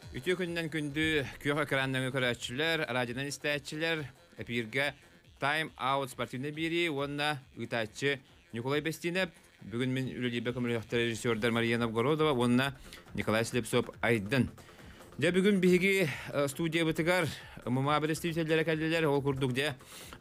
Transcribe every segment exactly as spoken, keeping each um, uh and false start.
Ütü gündən gündü köy ekranlarını көрәтчеләр, радиодан истәчеләр, эфиргә Time Out спортивный бери, онна үтәче Николай Бестинев, бүген мен үлелебе коммуникатор режиссердар Мария Новгородова, онна Николай Слепцов Айдын. Дә бүген биге студия битгәр, мама представительләре кәлделәр, ул курдук дә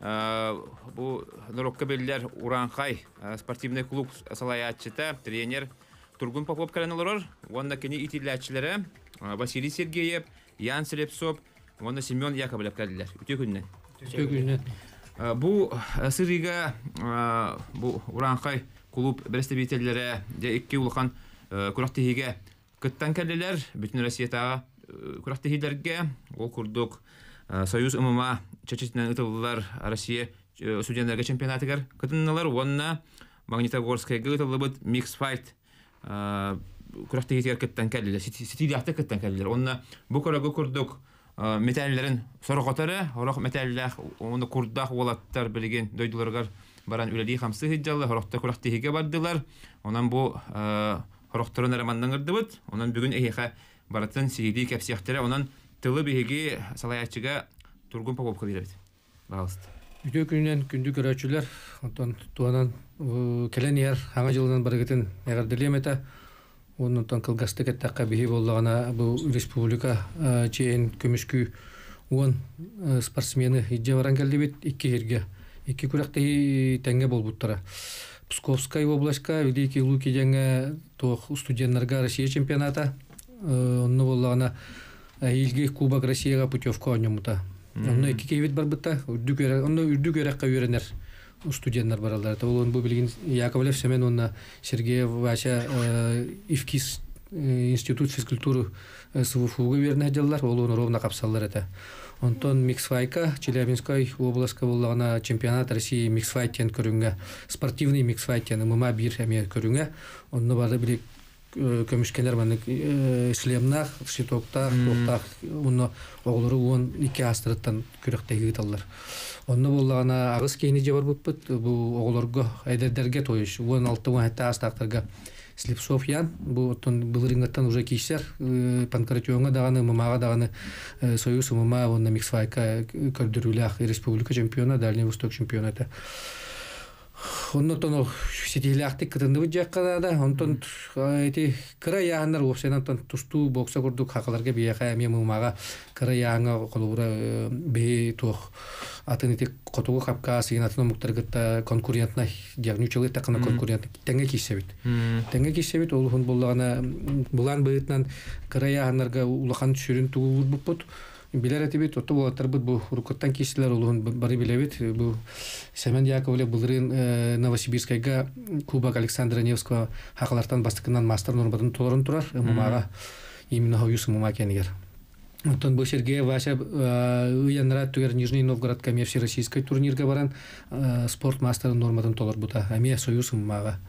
бу Норокка белләр Уранхай спортивный клуб салаятчыта тренер Тургун Попов каналлар, онна кини итилләчләре Василий Сергеев, Ян Слепцов, онна Семен Яковлев кәлделәр. Үтә көннән. Үтә көннән. Бу сырыга бу Уранхай клуб представительләре дә ике улхан курактыгы кыттан кәлделәр, бүтән Россиядә курактыгыларга ул курдук Союз ММА чечетнән итәләр Россия студентларга чемпионатыгар кытынналар, онна Магнитогорская гытылыбыт микс файт курактыгы кыттан кәлделәр, ситидәктә кыттан кәлделәр. Онна бу корага курдук металларын сорготары, орак металллар, оны курдак волаттар билген дойдуларга баран үләли хамсы хиҗаллы, оракта курактыгыга бардылар. Онан бу орактарын романдан гырдыбыт, онан бүген эйха баратын сиди кепсияхтәре, онан тылы биге салаячыга Тургун Попов кабирет. Балыст. Үтә көннән күндү көрәчүләр, онтан туанан келән яр хаңа җылдан баргытын ягырдылемета. Оннан кылгасты кеттәккә бихи буллагана бу республика чейин көмүшкү он спортсмены һиҗә баран келди бит ике җиргә. Ике күрәктә тәңгә булбуттара. Псковская областька Великий Луки жаңа тох студентларга Россия чемпионата. Онны буллагана илге Кубок Россияга путевка оннымыта. Онны ике кебет бар битта. Үрдүк онны үрдүк яракка үйренер. Студентлар баралар. Ол бу билген Яковлев Семен онна Сергеев Вася Ивкис институт физкультуры СВФУга верне җиллар, ол оны ровно капсаллар это. Антон Миксфайка Челябинской областька буллагана чемпионат России миксфайтен көрүнгә, спортивный миксфайтен ММА бир һәм көрүнгә. Онны барды билек көмүшкәләр менә шлемнах, щитоктах, токтах, онны оглары он ике астраттан көрәктәге таллар. Онны буллагана агыс кейни җибар буппыт, бу огларга әйдәрдәргә тоеш, он алты он җиде астактарга Слепцов Ян, бу оттон былырыңгаттан уже кийсер, Панкратионга даганы, ММАга даганы Союз ММА, онна Миксфайка көрдүрүләх республика чемпиона, Дальний Восток чемпионаты. Оннотон сетиләхти кытынды бу жакка да, онтон эти кыра яандар опсенантан тусту бокса курдук хакаларга бияка эме ММАга кыра яанга колура бе тох атынытык котугу капка сыйнатын муктаргытта конкурентна диагнозчылык такына конкурент теңге кисебит. Теңге кисебит ол хун буллагана булан быйтнан кыра яандарга улахан сүрүн тугур буппут. Билер этибит отто болаттар бу рукоттан кисилер улун бары билебит. Бу Семен Яковлев булрын Новосибирскайга Кубок Александра Невского хакалартан бастыкынан мастер нормадан толорун турар. ММАга именно Союз ММА кенигер. Оттон бу Сергей Вася уянра тугер Нижний Новгород коммерческий российский турнирга баран спорт мастер нормадан толор бута. Ами Союз ММАга.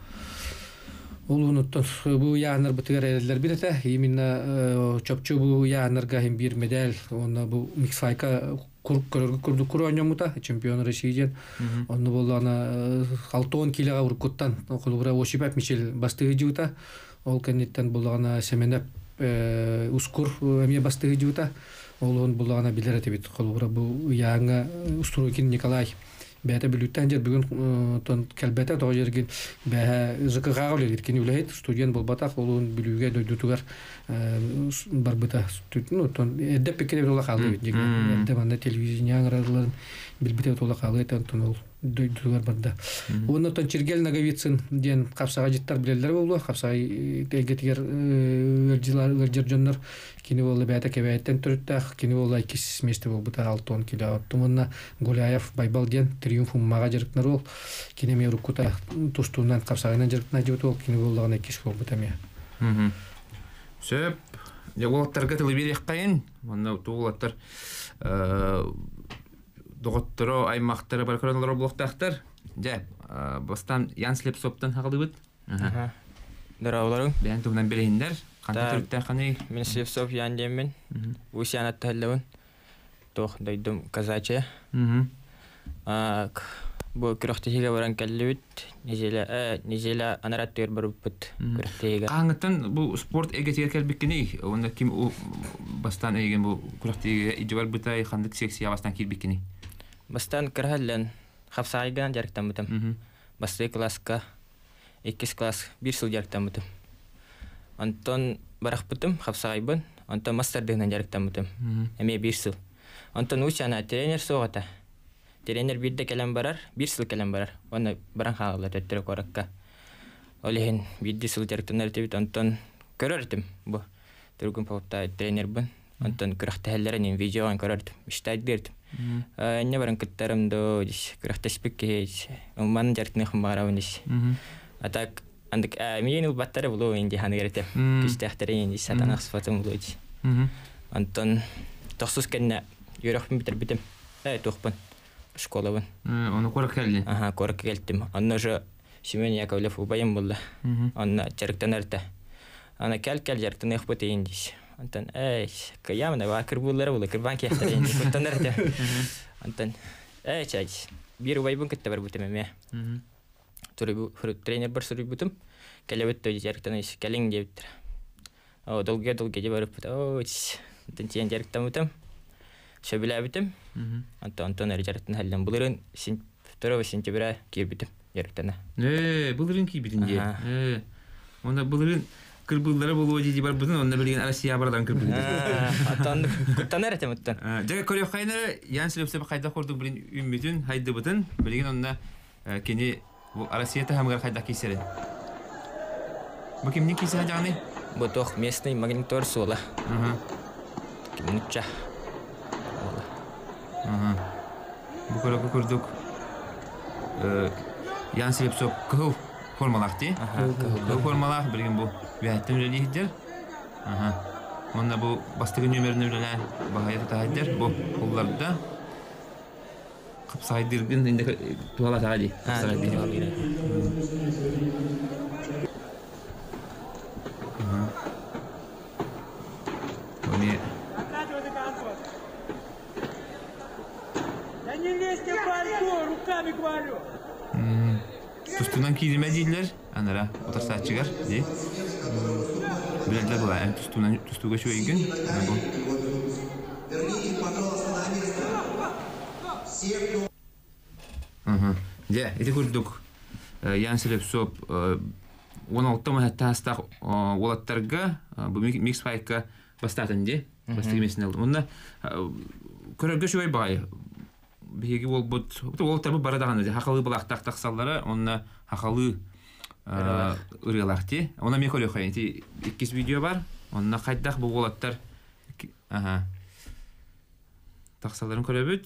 Ол уnuttun bu yağınlar bitiger erler birete именно çöpçü bu yağınlarga hem bir medal onu bu mixfayka kurup körgü kurdu kuru oynamıta çempiyon Rusiyadan onu bolana altı on kiloga urkuttan kolubra oşipap Michel bastığı juta ol kennetten bolana semenep uskur emiye bastığı juta olun bolana bilerete bit kolubra bu yağına Usturokin Nikolay Бәте билүттән җир бүген тон кәлбәтә тоҗыргын бә зыкыга гылыр кин үләйт студент булбата холун билүгә дойдутугар бар бата ну тон эдә пекере була калды бит дигән эдә банда телевизия гырларын билбите тола калды тон ул дойдутугар барда оны тон Чергел Наговицын ден капсага җиттәр биләләр булды капсага тегетгер җиллар җирҗоннар кини булды бәте кебәйттән төртә кини булды кис месте булды алты он кило аттымына Гуляев Байбал ден Триумф мага жырыкнар ол кинеме рукута тустунан капсагынан жырыкна жибет ол кине боллаган экиш бол бутаме. Мм. Сөп, жаготтарга телебирек кайын, мына туулаттар э доготторо аймактары бар көрөнлөр блоктактар. Жа, бастан Ян Слепцовтан хагылыбыт. Аха. Дарауларың. Бен тугунан белендер. Кандай түрттә каны? Мен Слепцов Ян демен. Бу сянат таллавын. Тох дайдым казача. Мм. А бу күрәхтәһигә баран кәллүт, низелә, э, низелә анараттыр барып күрәхтәһигә. Каңыттан бу спорт эгетер келбиккени, онда ким у бастан эген бу күрәхтәһигә иҗбар бутай хандык секция бастан килбиккени. Бастан кырһаллан хапсайган жарыктан бутам. Басты класска икки класс бир сыл жарыктан бутам. Антон барах бутам хапсайбын, антон мастер-дигән жарыктан бутам. Эме бир сыл. Антон учана тренер соғата. Тренер бирдә кәләм барар, бир сыл кәләм барар. Аны баран хагыла төттүрә коракка. Олehen бирде сыл жарыктан әртебит Антон көрәрдем бу. Түргүн попта тренер бун. Антон күрәхтәһләрен видеодан көрәрдем. Иштәд бирдем. Не баран кыттарым до дис күрәхтәшпекке. Уман жарыктны хмарабын дис. А так андык мен ул баттары булу инде ханы гәрәтә. Күстәхтәрен дис сатанак сфатым булу дис. Антон тохсус кенне йөрәхме битер битем. Э тохпын. Школабын. Оны корак келди. Ага, корак келдим. Анна же Семен Яковлев убайым булды. Анна жарыктан әртә. Ана кәл-кәл жарыктан ихбат индис. Антон, эй, каямна вакыр буллары булы, кырбан кияхтар инди. Куттан әртә. Антон, эй, чайс. Бир убайбын кытта бар бутым эме. Туры тренер бар сұры бутым. Кәләбет той жарыктан иш кәлең дептер. О, долга-долга деп барып. О, Антон тиен жарыктан бутым. Шөбілә бітім. Антон әрі жарықтың әлден бұлырын второго сентября кирбітім жарықтана. Э, бұлырын кирбітінде. Онда бұлырын кірбылдары болуы дейді бар бұдың, онда білген Россия барадан кірбілді. Антон күттан әрі мұттан. Жағы көрек қайны, ян сөйлепсі қайда қордың білін үмметін, қайды бұдың, білген онда кені Россията хамғар қайда кейсерін. Бұл кемнен кейсері жағыны? Бұл тоқ местный магнитор сола. Кемнуча. Бу көрөкө көрдүк. Ян Селепсов кыл формалакты. Кыл формалак билген бу. Вяттен үлелидер. Ага. Монда бу бастыгы нөмерин үлелен багайда тайдер. Бу улларда кыпсайдыргын инде туала тали. Кыпсайдыр. Ага. Они не лезьте в пальто, руками говорю. Тустунан кириме дейділер, анара отырса чыгар, дей. Білелдер бұла, әм тустунан тустуға шөйген. Де, еті көрдік, Ян Селепсов он алты мағатта астақ олаттарға, бұл микс-файкқа бастатын, де, бастығы месін алдым. Онда көрерге шөй бай. Беги ол бут, ол табы барадаган ди. Хакалы булактак таксаллары, онна хакалы ырылакты. Она меколе хайти иккис видео бар. Онна кайдак бу болаттар. Ага. Таксалларын көрөбүт.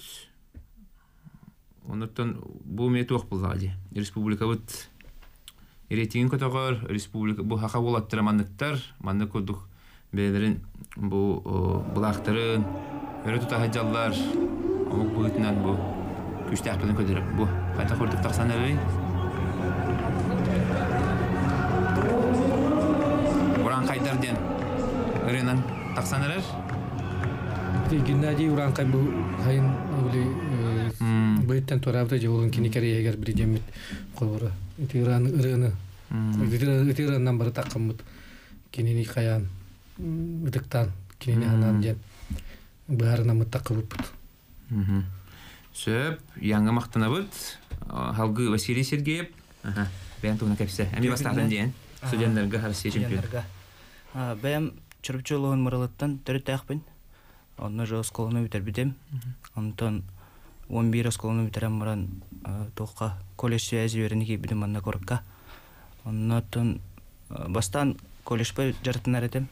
Онуттан бу меток булгади. Республика бут рейтинг котогор, республика бу хака болаттар мандыктар, манды кодук бедерин бу булактарын өрөтү тахажаллар. Амок буйтнан бу күчтәк белән көдереп бу. Кайта көрдек таксан әле. Уран кайдар ден. Өренен таксан әле. Геннадий Уран кай бу хайын үле буйттан торабда жолын кинекере егер бир жемит койбора. Тиран өрені. Тираннан бары такканмыт. Кинени каян. Үтіктан кинени анан жен. Баарына мыттаккыбыт. Сөп, яңа мақтана бұд. Халгы Василий Сергеев. Бәйін туғына кәпсі. Әмі бастағын дейін. Студентлерге Россия чемпион. Бәйім чұрып-чолығын мұралыттан түрі тәқпін. Онны жол сколыны бітер бітем. Онтан он бир сколыны бітерем мұран тоққа колледж связи верені кей бітім анна корыққа. Оннатын бастан колледж бай жартын әретем.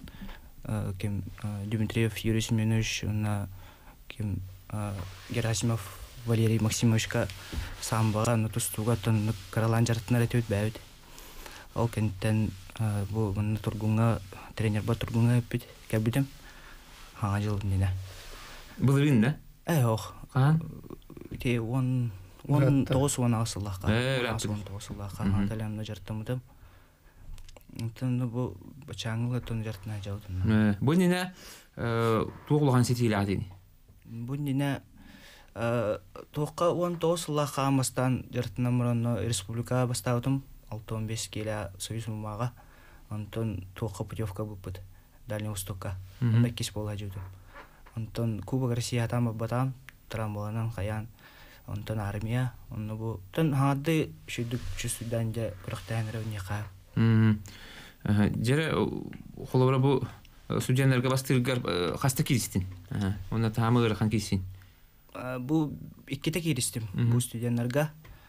Дмитриев Юрий Семенович, кем Герасимов Валерий Максимовичка самбаға нутустуға тонны каралан жартынар әтеуіт бәуіт. Ол кенттен бұл мұнны тұргунға, тренер ба тұргунға өппіт, кәбітім. Хаңа жылын дені. Бұл үйін, да? Әй, оқ. Қан? Те, он тоғыз он ағысылаққа. Әй, рәптік. он тоғыз ағысылаққа. Анталянны жартымыдым. Тонны бұл бачаңылы тонны жартына жаудын. Бұл нені туғылған сетейлі ағдені? Бұл нені тоққа он тоғыз лақа амастан жартынамыраны республика бастаудым алты он бес келі союз мумаға онтон тоққа путевка бұппыд Дальний Востокка онда кес бола жүдім онтон Кубок Россия атам батам трамболанан қаян онтон армия онны бұл тон хаңады шүйдік жүстудан жа құрықтайыныры не қап Жері қолыбыра бұл судьянларға бастырғар қаста кейістін? Оны тамығыр қан кейістін? Бұл иккете кейістім бұл студентларға.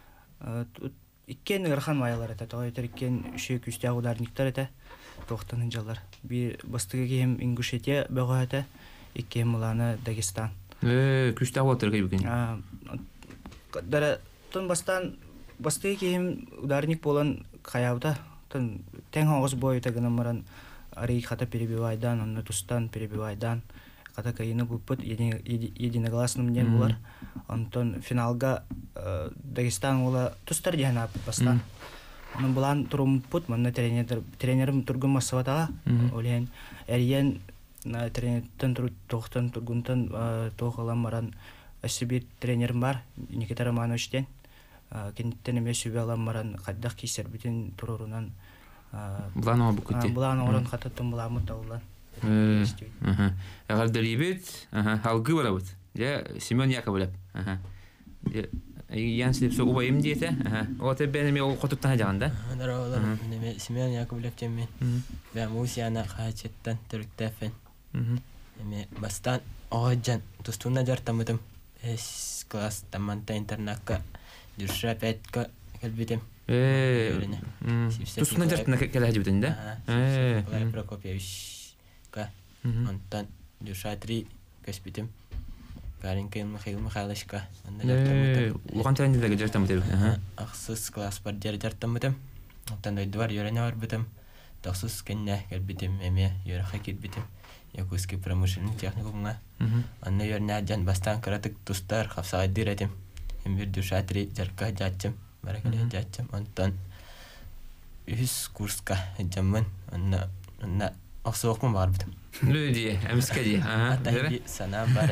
Иккен ғырхан майалар әті, тоғайтыр иккен үші күсті ағударниктар әті, тоқтанын жалар. Bir бастығы кейім Ингушетия бөғі әті, иккен мұланы Дагестан. Күсті ағуатыр кей бүкен? Дара, тон бастан бастығы кейім ударник болан қаяуда, тен хоғыз бой тагынамыран арей хата перебивайдан, онны тустан перебивайдан, хата кайыны бұппыт единогласным ден болар. Онтон финалга Дагестан ола тустар ден ап бастан. Onun bulan turum put mana trainer trainerim turgun masawataga olehen eriyen na trainerten tur tohtan turguntan tohalam maran asibit trainerim var Nikita Romanovичтен кенттен эме сүбәлам маран каддак кисер бүтүн турурунан буланы букутти буланы орон кататтым буламы таулан ага агар делибет ага халгы барабыт я Семен Яковлев ага Ян слеп со убайым диете ага вот бенеме ол котуптан жаганда даралар неме Семен Яковлев темен бә мусияна хачеттан түрктәфен эме бастан оҗан тустуна жартамытым эс класс таманта интернатка Дюша пятка калбитем. Э. Тус на дертна кала хажибитен да? Э. Прокопьевич. Ка. Антон Дюша три каспитем. Каринкин Михаил Михайловичка. Э. Луган тренерге жартамытем. Ага. Ахсыз класс бар жер жартамытем. Антон дойдвар йөрәне бар битем. Тахсыз кенне калбитем эме йөрә хакит битем. Якутский промышленный техникумга. Анны йөрнә жан бастан каратык тустар хавсага диретем. Эмбир душатри жарка жачым баракале жачым онтон үс курска жаммын онна онна аксоокмун бар битим лүди эмскеди а атайби сана бар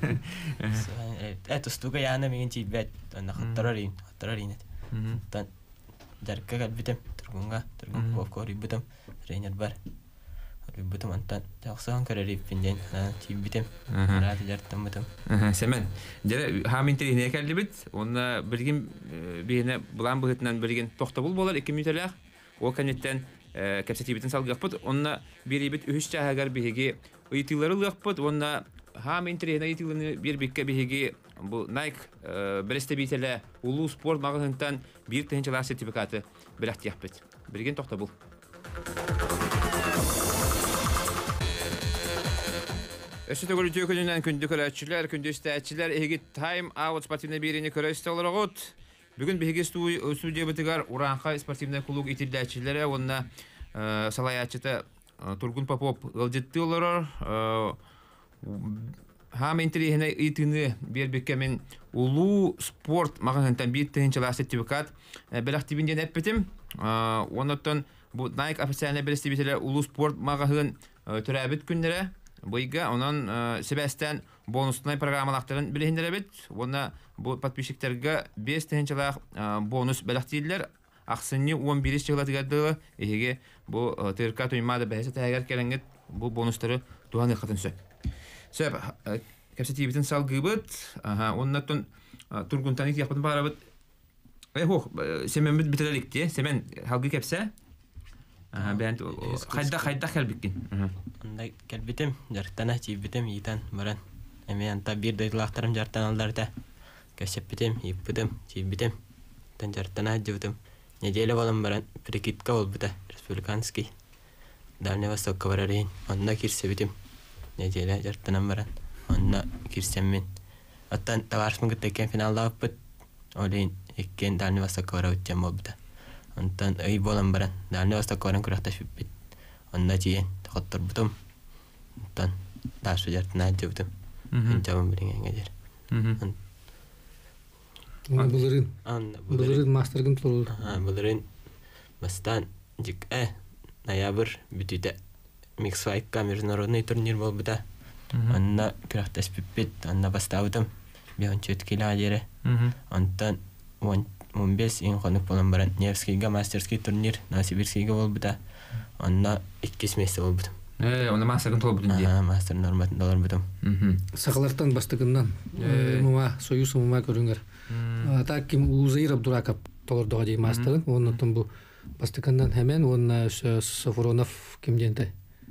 э тустуга яна мен чибет онна хаттарарин хаттарарин тан жарка галбитим тургунга тургун кокори битим тренер бар битим антан таксан карарип пинден чибитим рад жартам битим Семен жere хаминтери не келдибит онна билгин бийне булан быгытынан билген тохтобул болар эки минутлак о канеттен капсетибитин салгаппыт онна бирибит үч чагар биги ыйтылары лыкпыт онна хаминтери не ыйтылыны бир бикке биги бу Nike брестебителе улуу спорт магазинтан бир тенчелар сертификаты билет яппыт билген тохтобул Эсте көрүтүү күнүнөн күндү көрөчүлөр, күндү истечилер эги тайм аут спортивный берени көрөстө олоргот. Бүгүн биги студия битигар Уранха спортивный клуб итилдечилери, онна салаячыта Тургун Попов ылжытты олорор. Хам интерихне итини бербекемен улуу спорт магазинтан бир тенчелар сертификат белактибинден эппетим. Онотон бу Nike официальный берестибителер улуу спорт магазин төрөбүт күннөрө Бойга онан Себастьян бонусный программалактарын билендиребит. Оны бу подписчиктерге беш тенчелак бонус белактилер. Аксыны он бир жылга тигәдә. Эге бу ТРК туймады бәһәсе тәгәр келәнгет бу бонустары туганы хатынсы. Сөп капсетибитен салгыбыт. Аха, оннан тургун таник япын барабыт. Э хох, Семен бит битереликте. Семен халгы кепсә. Ага, бәнт хайда хайда келбиккин. Анда келбитем, жартана чибитем итан баран. Эме анта бир дайлактарым жартан алдарда. Кәсепбитем, иппитем, чибитем. Тан жартана жыбытым. Неделя болам баран, прикидка болбута, республиканский. Дальний Востокка барарин. Онна кирсебитем. Неделя жартанам баран. Онна кирсеммен. Аттан таварсмын гыттекен финалда оппыт. Олейн эккен Дальний Востокка барабытчам болбута. Онтан ый болам баран. Дальний Востокка баран куракташ бит. Онна жиен тахоттор бутум. Онтан даашу жартана жыбытым. Инжабын билингенге жер. Булырын. Булырын мастерген турул. Булырын. Бастан жик э ноябрь бүтүтө миксфайкка международный турнир болбута. Анна куракташ бит. Анна бастабытым. беон четкила дере. Антон он бес ин хонук болан баран Невскийга мастерский турнир Новосибирскийга болбута. Онна иккис месте болбут. Э, оны мастерын толбутун ди. А, мастер норматын долар бутум. Сахалартан бастыгыннан мума союз мума көрүңөр. Ата ким Узайр Абдураков толордога дей мастерын, оннотон бу бастыгыннан hemen онна Софронов кимденте.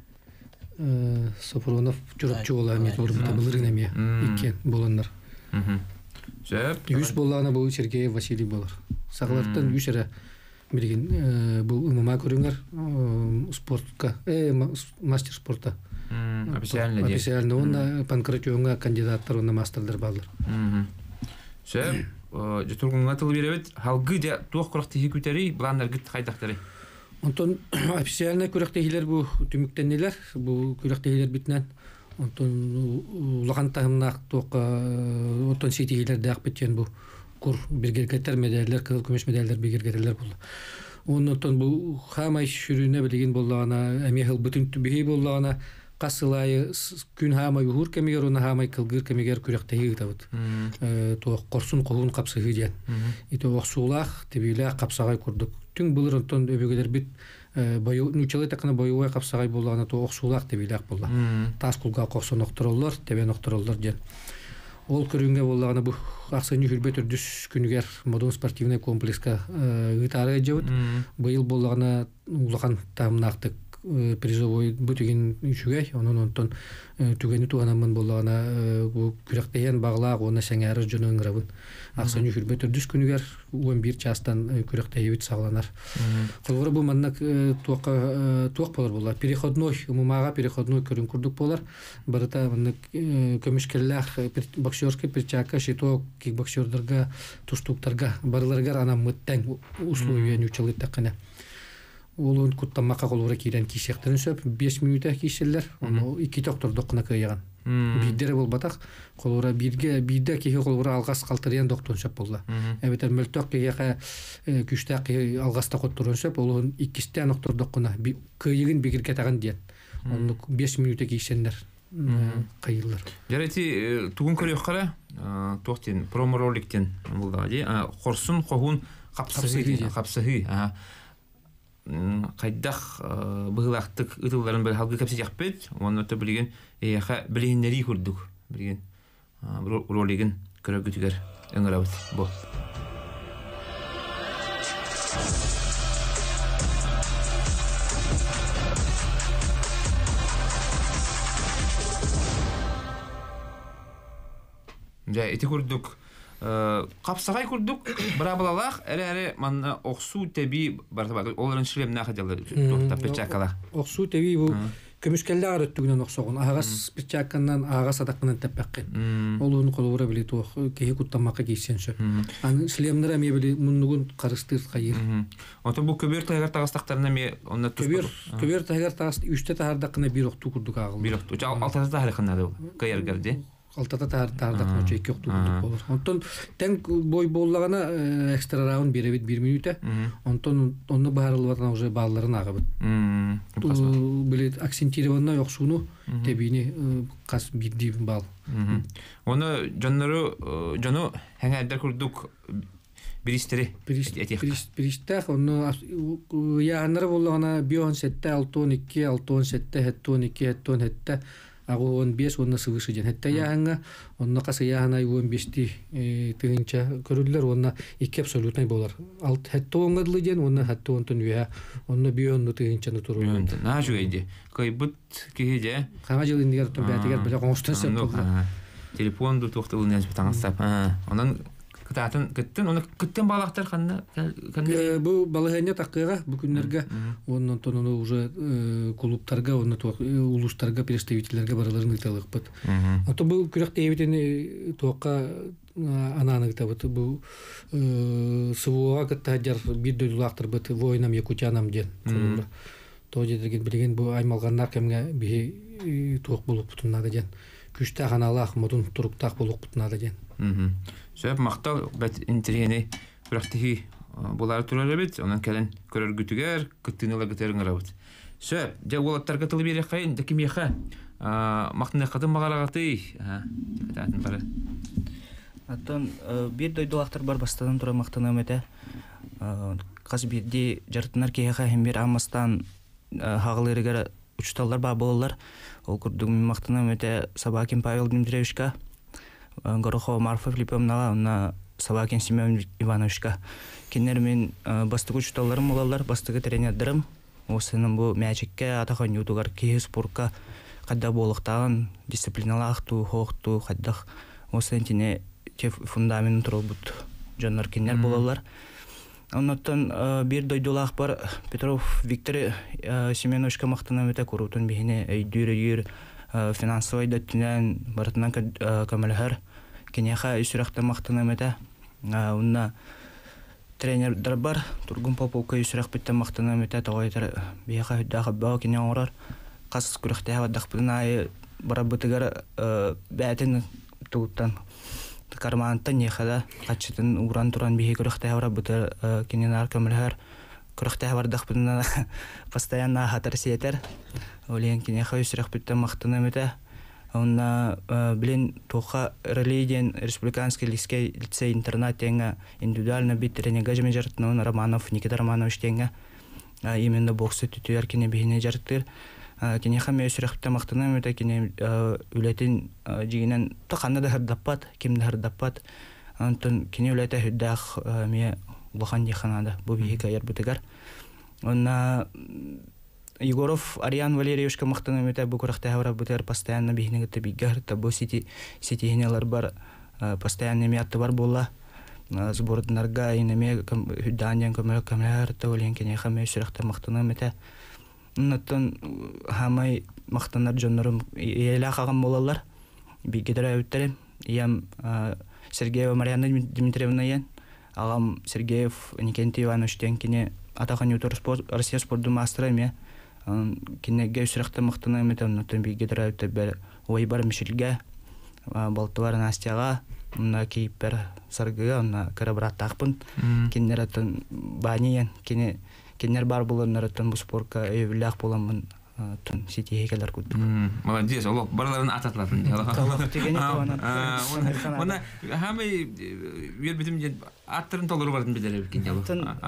Э, Софронов журапчу бола эме толордута былырын эме иккен болоннор. Сөп. Юз боллана бу Сергей Василий болор. Сахалартан юз эре билген бу мума көрүңөр спортка, э мастер спорта. Официально ди. Официально онна Панкратионга кандидаттар онна мастерлер балдар. Сөп. Жотургунга тыл беребет. Халгы да туак курактыгы күтери, буландар гит кайдактары. Онтон официально күрәктәһиләр бу түмүктәннеләр, бу күрәктәһиләр битнән. Онтон улаган тагымнак тока, онтон ситиләр дәк битен бу кур бергергәтер медальләр, кызыл көмеш медальләр бергергәтерләр булды. Онтон бу хамай шүрүнә билген буллагана, әмехил бүтүн түбеһи буллагана, касылай күн хамай ур кемегер, оны хамай кылгыр кемегер күрәктәһи табыт. Э, то корсун кулун капсыгы дигән. Ите оксулах, тибилә капсагай курдык. Түн булыр онтон өбөгелер бит бою нучалы такына боюга капсагай булганы то оксулак тибиләк булды. Тас кулга коксон октороллар, тебен октороллар дигән. Ол көрүнгө булганы бу аксыны хүрбөт үрдүс күнүгер модон спортивный комплекска гитара жабыт. Быйыл булганы улаган тамнактык призовой бүтүген үчүгөй, онун онтон түгөнү туганамын булганы бу күрәктәйен баглак, оны сәңәре жөнөн грабын. Аксыны хүрбөт үрдүс күнүгер он бир частан күрәктәйбит сагланар. Кылгыры бу маннак туакка туак болар булар. Переходной, умумага переходной көрүн курдук болар. Барыта маннак көмүшкеллах боксерский перчатка, шито кикбоксердерга, тустуктарга, барларга анам мыттан условия нучалы такына. Олун куттамака колура кирен кишектерин сөп беш минутта кишеллер. Оны iki доктордук кына кыйган. Биддере болбатак колура бирге бидде кеге колура алгас калтырыян доктор сөп болду. Эбетер мөлтөк кеге күчтә алгаста коттурун сөп олун икистен доктордук кына кыйгын бигирге таган диен. Оны беш минутта кишеннер кыйыллар. Жарати тугун көрөккара токтен промо-роликтен булда ди. Корсун когун капсыгы капсыгы. Кайдах быгылактык ытылларын бер халгы капсы жакпет, оны да билген эха билгеннери көрдүк. Билген ролиген көрөгүтүгөр өңөрөбүт. Бу. Ja, ити көрдүк. Капсагай күрдүк, бара балалах, эре-эре манна оксу теби барта оларын шлем нахадалар, тохта печакала. Оксу теби бу көмүшкелләр өттүгүнөн оксогон, агас печаккандан агас адаккынан теппеккен. Олун колура били тох, кеге куттамакка кийсен сөп. Аны шлемнер эме били муннугун карыстыр кайыр. Ото бу көбөр тагар тагастактарына ме онна көбөр көбөр тагар тагас үчтө тагардакына бир окту курдук агыл. Бир окту. Алтата тагырканады кайыргарды. Алтата тардак ночой iki окту болор. Онтон тең бой боллагана экстра раунд беребит bir минутта. Онтон онны баарылбатана уже балларын агыбыт. Билет акцентированный оксуну тебини кас бирди бал. Оны жоннору жону хәңәдер күрдүк биристери. Биристах онны яаннары боллагана бион сетте алтон iki алтон сетте хеттон iki хеттон хетте агуон беш онна сывышы ден. Хетте яанга онна касы яана он бешти тыгынча көрүлөр, онна iki абсолютный болар. Алт хетте оңгыдлы ден, онна хетте онтон үя, онна бионну тыгынчаны туру. На жуйди. Кайбыт кеге. Кама жыл индигер тон бәтигер биле коңштан сеп болду. Телефон ду токтылын язып таңыстап. Онан кытатын кыттын, оны кыттын балактар канна канна. Бу балыгыня такыга бу күннәргә оннан тоны уже клубтарга, оннан улуштарга представительләргә бараларын итәлек бит. Ото бу күрәктә ебетен тока ананың табыты бу сывуга кыттаҗар бир дөллактыр бит воинам якутянам ден. То дедерген билген бу аймалганнар кемгә би ток булып тутунады ден. Күчтә ханалах модун туруктак булып тутунады ден. Сөп мактал бет интерьене күрәктәһи булар турар бит, онан кален көрөргүтүгөр, кыттыныла гытерин арабыт. Сөп, жагылаттарга тылы бере кайын, да кимияха. А мактны кадын магалагаты, а, дикататын бары. Аттан бир дойдулақтар бар бастадан тұра мақтанам әті. Қаз бірде жартынар кейіға hem bir амастан хағылырығар учталар ба болалар. Ол күрдіг мен мақтанам әті Собакин Павел Дмитриевичка, Горохова Марфа Филипповнаға, онна Собакин Семен Ивановичка. Кенер мен бастығы учталарым олалар, бастығы тренердерім. Осының бұл мәчекке атақан ютуғар кейі спортқа қадда болықтағын, дисциплиналақту, хоқту, қаддақ. Осының тіне фундамент тұрыл бұд жанар кенер болалар. Оннаттан бір дойдулақ бар Петров Виктор Семеновичка мақтанам өте көрутын бейіне өйдір-өйдір финансовай дәттінен барытынан көмілігір. Кенеға үсірақта мақтанам өте. Онна тренердар бар. Тургун Поповка үсірақ бітті мақтанам өте. Тоғайтар бейіға үдді бау кене оңырар. Қас күріқті әваддақ бұдың айы бара бұтығар бәтін тұғыттан. Карманттан ехада качытын уран туран бихи күрөхтәһәвра бутыр киненар көмөлһәр күрөхтәһәвар дахбына постоянно хатар сетер олен кинеха үсрәх биттә мактына мөтә онна билен тоха религион республиканский лицей интернат теңә индивидуально бит тренинга җмәҗәртнән Романов Никита Романович теңә именно боксы түтәр кине бихине җәртер кинеха мәсрәхтә мактына мөтә кине үләтен җигенән таханна да һәрдапат ким да һәрдапат антон кине үләтә һүдәх ме лохан диханада бу бихика яр бутыгар онна Егоров Ариан Валерьевичка мактына мөтә бу күрәхтә һәвра бутыр постоянно бихинеге тибигәр табу сити ситиһенеләр бар постоянно миятты бар була сборнарга инеме һүдәнән көмәк көмәләр тәүлен кинеха мәсрәхтә мактына мөтә Наттан хамай мақтанар жоннорым еле қаған болалар. Бигедер әуттәрем. Ям Сергеева Марьяна Дмитриевна ен. Ағам Сергеев Никентий Иванович тенкіне атақан ютор Россия спорду мастера ме. Кинеге үсіріқті мақтана еметі. Наттан бигедер әуттер бәр ой бар Мишелге, Балтывар Настяға, онна кейіппер Саргыға, онна қарабырат тақпын. Кенер атын бәні ен. Кене Кенер бар буланнар тон бу спортка өйбүләк буламын тон сити хекелер күттүк. Молодец, Аллах барларын ататлатын. Аллах тигене туана. Мына хамы бир битим аттырын толуру бардын билер экен ялы.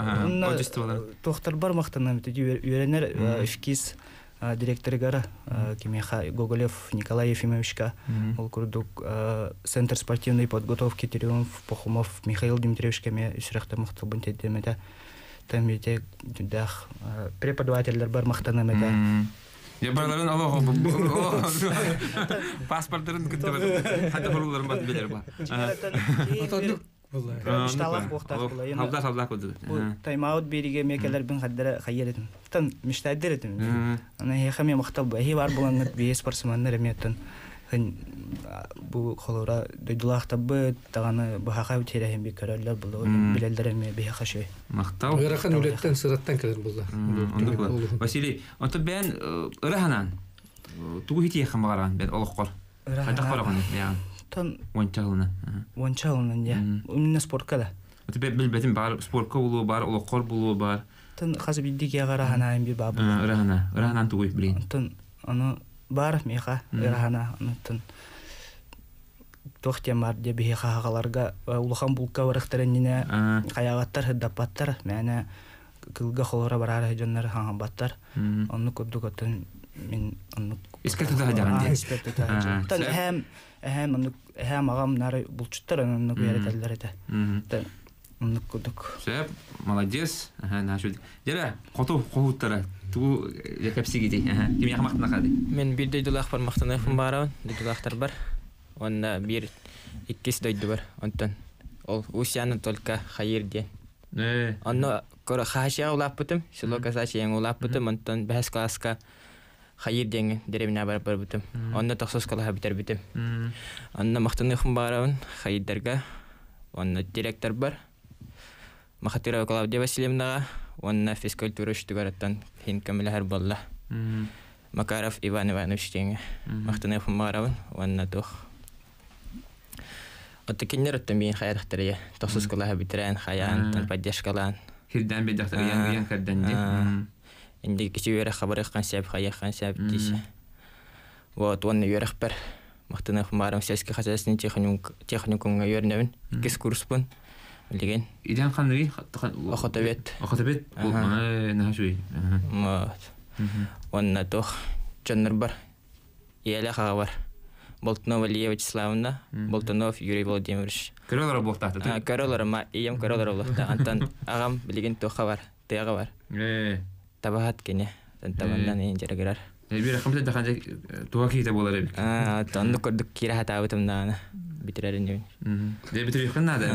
Ага. Тохтар бар мактанам үйренер эшкиз директоргара Кимеха Гоголев Николай Ефимовичка, ол курдук Центр спортивной подготовки Триумф Похумов Михаил Дмитриевичка ме үсрәхтә мактабын тедемедә. Там ведь дах преподаватель бар мақтанам это. Я барларын Аллах паспорттарын күтіп хатта болуларын бат белер ба. Мишталах вақтар була. Халда халда күтү. Тайм-аут бериге мекелер бин хаддара хайердин. Тан миштадыр этим. Ана хеме мактап ба. Хи бар булан бе спортсменнер эметтен. Бу холора дойдулахта бы таганы бахага үтерәһем бик көрәлләр булды. Биләлдәр эме бихага шөй. Мактау. Гырахан үлеттән сыраттан килер булды. Василий, ото бен ыраханан. Тугу хити хамгаран бен олоққор. Хата қараган я. Тан вончалына. Вончалына я. Умна спортка да. Ото бен билбетим бар спортка булу бар, олоққор булу бар. Тан хазы биддик я гарахана эм би бабы. Ырахана, ыраханан тугу билин. Тан аны бар меха ырахана аны Тохтемар де бихиха хагаларга улахан булка варахтаренне каягаттар хыддапаттар мәне кылга холора барар жоннар хаңбаттар онны көддүгөтөн мен онны искертуда жаган де искертуда тан һәм һәм онны һәм агам нары булчуттар онны куяретелдер эте тан онны көдүк сеп молодец ага нашу жера коту коуттара ту якапсигиди ага ким якмактына кады Мен бир дойдулах бар мактанайфым бар, дойдулахтар бар. Онна бир иккис дойду бар. Онтон ол усяны только хайыр ден. Э. Онно кора хашия улап бутым, шуло казачы яң улап бутым, онтон бәс класска хайыр ден деревня бар бар бутым. Онно тохсос кала битер бутым. Онно мактанайфым барабын хайырдарга. Онно директор бар. Махатирова Клавдия Васильевнага, онна физкультура штугараттан хин камилахар болла. Макаров Иван Иванович теңе. Мактанайфым барабын, онна тох. Отто кинер оттон биен хайрахтария. Тохсус калаха битерен, хаян, тан поддержкалан. Хирдан бедахтар ян ян карден. Инди кичи верах хабарах кансяб, хаях кансяб тише. Вот, он верах пер. мактана хмарам сельский хозяйственный техникумга йөрнәвен икки курс бун билген Иден ханри охотабет Охотабет бу нахшуй. вот онна тох чоннар бар яля хавар Болтнова Лия Вячеславовна, Болтунов Юрий Владимирович. Королар блохтата. А королар ма иям королар блохта. Антон агам билген то хавар, тега бар. Э. Табахат кине. Тантамандан инжергер. Э бир хамда даханжа туакита болар бик. А, тонду кордук кира хата абытымдана. Битерерин юн. Мм. Де битер якын нада.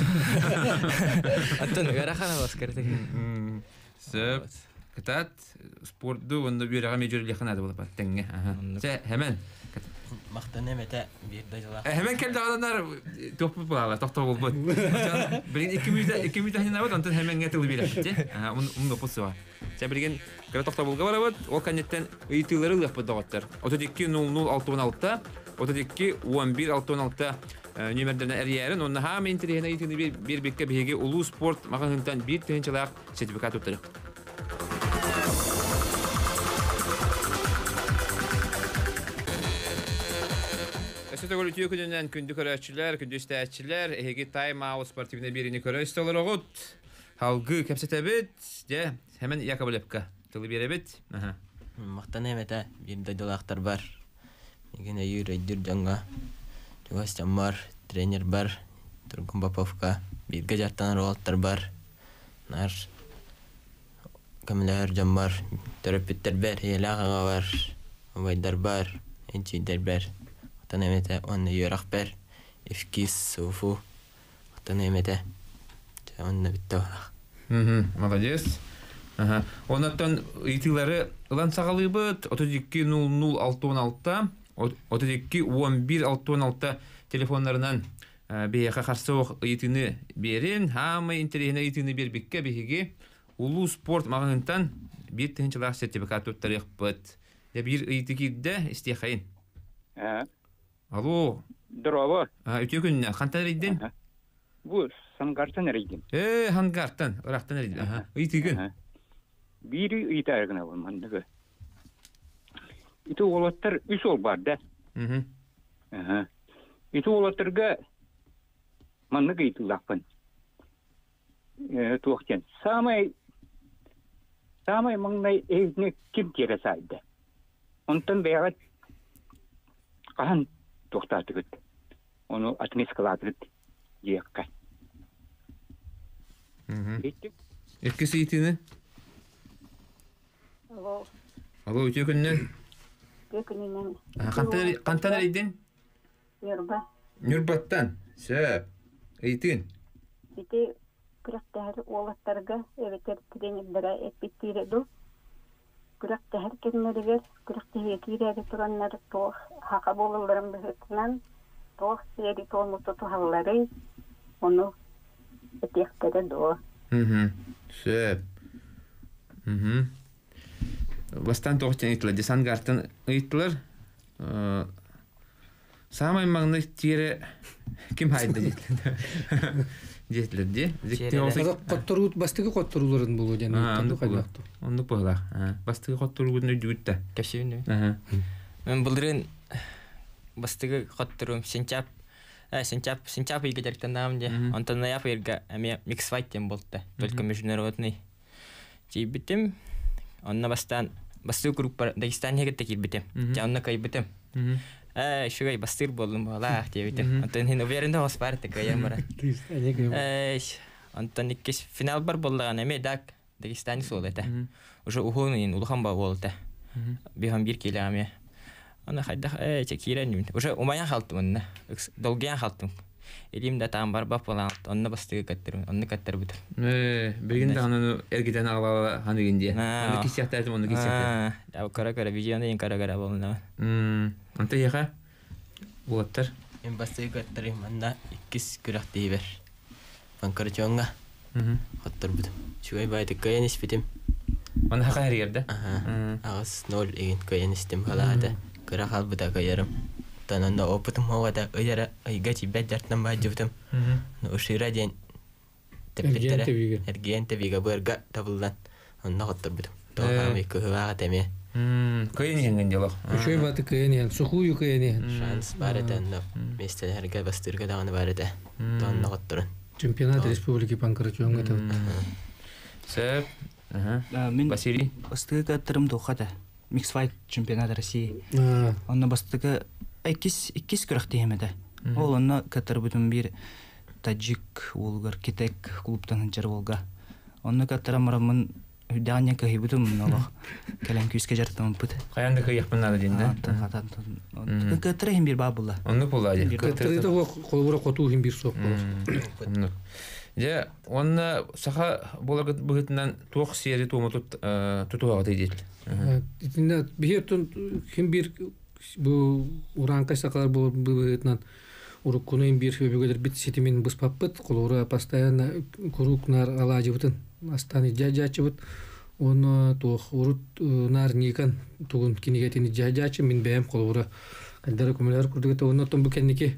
Антон гарахана баскарты. Сөп. Катат спортду онда бир агам ежер якын нада болап теңге. Аха. Се hemen Мақтана мете бирде жала. Hemen келди адамдар топып бала, токтоо болбот. Билген iki минут iki минут хана бат, антон hemen гетил бирет, ти? Ага, ун ун посуа. Се билген кара токтоо болга барабат, ол канеттен ыйтылары лап дагаттар. отуз эки ноль ноль алты он алты, отуз эки он бир алты он алты нөмерден әрьерін, онна хам интернетіне итini bir bir бекке беге улуу спорт магынтан bir тенчалак сертификат утырык. Эсетөгөл үтүө күнүнөн күндү көрөчүлөр, күндү истәчилер, эги тайм-аут спортивный биrini көрөстөлөр огут. Халгы кепсетебит, же hemen Яковлевка тылы беребит. Аха. Мақтана мете бирде жолақтар бар. Егене юрей дүр жаңга. Жогастан бар, тренер бар. Тургун Баповка, бирге жартан ролаттар бар. Нар камилер жан бар, терапевттер бар, елага бар. Вайдар бар, энчидер бар. Танемете он юрах бар. Эфкис суфу. Танемете. Он биттора. Мм, молодец. Ага. Оннан итилери ылан сагалыбыт отуз эки ноль ноль алты он алты, отуз эки он бир алты он алты телефонларынан бияка карсоок итини берин, хамы интернетине итини бербикке биги улуу спорт магынтан bir тынчылак сертификат өттөрөк бит. Я бир итикидде истехайн. А. Алло. Здорово. А, үтө күннө кантан рейдин? Бу Сангартан рейдин. Э, Хангартан, Рахтан рейдин. Ага. Итигин. Бири итаргына болмандыгы. Иту олаттар үч ол бар да. Мм. Ага. Иту олаттарга мандыгы итулакпын. Э, туактен. Самай самай маңнай эйне ким кересайды. Онтан бегат кахан токтатыгыт. Ону отмескаладыгыт. Екка. Мм. Эккеси итини? Алло. Алло, үтө күннө. Көкүнүнөн. Кантан кантан рейдин? Нурба. Нурбаттан. Сөп. Эйтин. Ити күрәктәһәр олаттарга эветер тренерләре эпитиреду. Күрәктәһәр кемнәргә күрәктәһәр кирәге тураннар тох хака булуларын бәһәтнән тох сери тonu тоту халлары. Ону этехтәре до. Мм. Сөп. Мм. Бастан тоқтен итлер, Десангартан итлер. Самай маңны тире ким хайда дитлер. Дитлер ди. Котторут бастыгы котторуларын болу жана анды кайдакту. Онду бала. Бастыгы котторуларын өйдүтте. Кешивин. Ага. Мен булдырын бастыгы котторум сентябрь э сентябрь сентябрь гедерден намде. Антон ноябрьга ами микс файт тем болду. Только международный. Тибитим. Онна бастан бастыр группа Дагестан хегет текил битем. Жанна кай битем. Э, шугай бастыр болдум бала дип битем. Антон хин уверенде хоспар текая мара. Э, Антон иккис финал бар боллаган эме дак Дагестан солета. Уже ухонин улхан ба болта. Бихам бир килами. Ана хайда э чекирен. Уже умаян халтым. Долгиян халтым. Элимде там бар бап болан, онны бастыгы каттыр, онны каттыр бит. Э, бегинде аны эргиден ала ханыгинде. Аны кисяттым, аны кисяттым. Да, кара-кара видеоны ин кара-кара болна. Мм, анта яха. Булаттар. Ин бастыгы каттыр манда иккис күрәктәй бер. Фанкарчонга. Мм. Каттыр бит. Шугай байтык каянис битем. Аны хака ярда. Ага. Агыс ноль ин каянистем халада. Кара хал бита каярым. Тананда опытым хавада ыяра айгачи бәддәртнән баҗыбытым. Ну ушира ден тептере. Эрген тебиге берга табылдан. Онда каттыр бит. Тагы ике хава теме. М, кыйын еңген дело. Көчөй баты кыйын, сухую кыйын. Шанс бар эте, но местелерге бастырга даганы бар эте. Тонна готтурун. Чемпионат республики панкратионга да. Сэп. Ага. Мен Василий. бастыга тырым дохата. Миксфайт чемпионат России. А, Онна бастыга экис экис көрөктө эмеде. Ол онна катар бүтүн бир таджик, улгар, китек клубтан жер болга. Онна катара марамын Даня кахибутум нолох. Калам күскө жартам пут. Каянда кыйыкпын надо дейинде. Хатан. Катара хим бир бабула. Онну пулады. кытрыда колбура котуу хим бир сок болот. Онну. Же, онна саха боларга быгытынан туох сери туумутут тутуага дейдил. Итинде бихертон хим бир бу уранкай сакалар быгытынан уруккуну хим бир өбөгөлөр бит сетимен быспаппыт, колбура постоянно курукнар алажыбытын. Астаны жажачыбыт, оны туох урут нар никан тугун кинигетини жажачы мен бэм колбура кандары көмөлөр курдугет оны тон букенники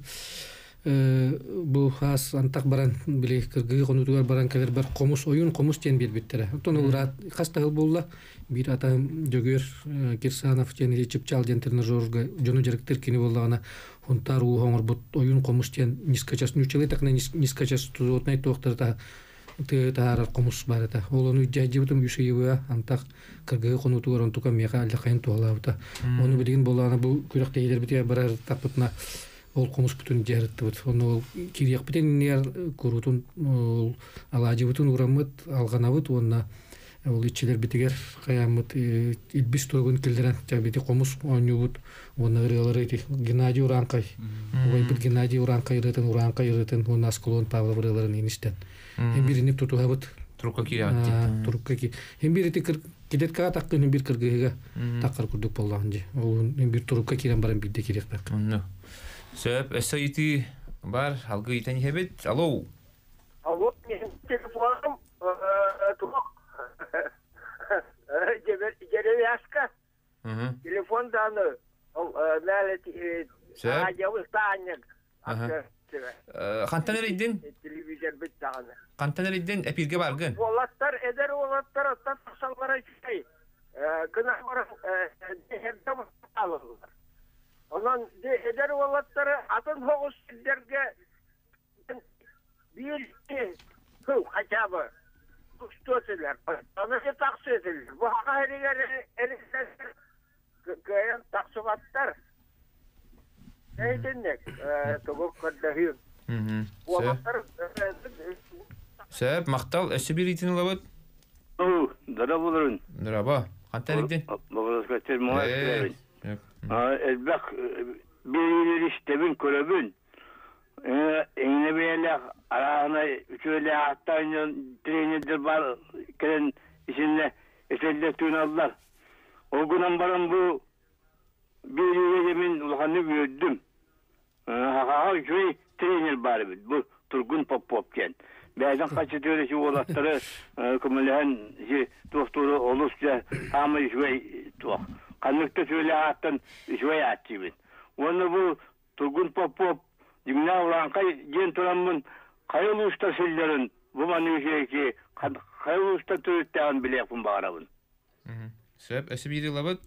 бу хас антак баран биле кыргы конутугар баран келер бар комус оюн комус тен бир биттере. Тон урат хастагыл болла бир ата жөгөр Кирсанов жени чипчал ден тренажерга жону жеректер кини боллагана хунтар у хоңор бут оюн комус тен нискачас нучелы такна нискачас тузотнай токтарта таар комус барата. Олону жажыбытым юшейбе антак кыргы конутугар онтука мега алакайын туалабыта. Оны билген боллагана бу күрөктейлер бите барар тапытна ол комус бүтүн жарыттыбыт. Оны кирияк битен нер курутун алажыбытын урамыт алганабыт. Онна ол ичилер битигер каямыт илбис тургун келдерен жабити комус ойнубут. Оны ырылары эти Геннадий Уранкай. Ой бит Геннадий Уранкай рытын Уранкай рытын оны Асклон Павлов ырыларын инистен. Hem birini tutuhabıt. Turukka kiriyat. Turukka ki. Hem biri tikir kidet kağa takkın hem bir kırgıga takkar kurduk bollağınca. Hem bir turukka kiren barın bilde kirek bak. Onu. Söp, essa iti var, halgı iteni hebet. Alo. Alo, benim telefonum turuk. Cerevi aska. Telefon danı. Söp. Acavuz tanık. Kantan ereydin? Televizyon bit tane. Kantan ereydin epirge bargın. Olatlar eder olatlar atar sallara şey. Kına var herde alırlar. Ondan de eder olatları atın hoğuz derge bir hu hacabı tutuyorlar. Ona şey taksı edilir. Bu hakariler erikler kayan taksubatlar. Neyden ne? Togok kadahiyun. Söp, maqtal, ösü bir itin olabıt? Oo, dara bulurun. Merhaba, kantan ereydin? Babası kaçır muhakkak. Elbek, bir ileri iştebin köröbün. Eğne beyle arağına şöyle hatta trenidir var. Keren işinle eselde tüynallar. O günden barın bu bir ileri ulhanı gördüm. Ha şöyle trener var bu Turgun Popopken. Bazen kaçırıyor şu olatları kumulahan şey doktoru olursa ama şöyle tuh. Kanlıkta şöyle hattan şöyle açıyım. Onu bu Turgun Popop dünya olan kay gen turamın kayılı usta şeylerin bu manı şey ki kayılı usta türütten bile yapın bağırabın. Söp, ösü bir yılabıt?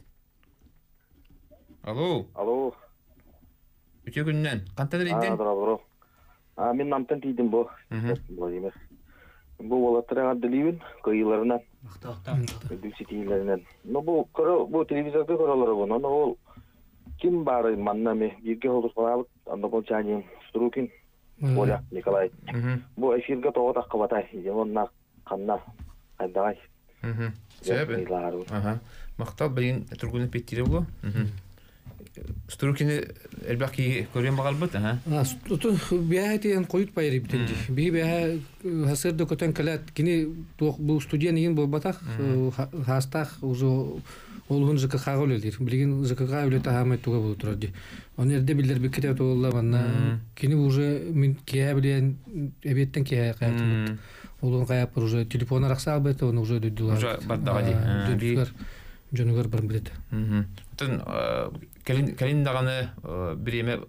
Alo. Alo. Üçe günden. Kantan ereydin? Ha, bravo. Ha, men namtan tiydim bu. Bu demez. Bu olatlara adiliyim kıyılarından. Düksitiyilerinden. No bu kara bu televizyonda karaları bu. No o kim bari manna me birge olur falan. Anda bu çayım Strukin. Ola Nikolay. Bu efirge toğu takka batay. Onna kanna. Ayday. Hı. Söp. Aha. Maqtal beyin Turgun'un pettiri bu. Hı. Струкины элбаки көрген багалбыт, ага. А, туту бяхатен коют пайры битенди. Би бяха хасырды көтөн калат кини бу студия неген болбатак хастах уже олун жк хагылдыр. Билген жк гавле тахамет туга болуп турди. Оны эрде билдер бекете толла банна. Кини уже мен кия билен эбеттен кия кайтып. Олун каяп уже телефон аракса бет, оны уже дөдүлөр. Уже бардагы. Дөдүлөр. Жөнөгөр бир билет. Мм. Тен калин калин даганы биреме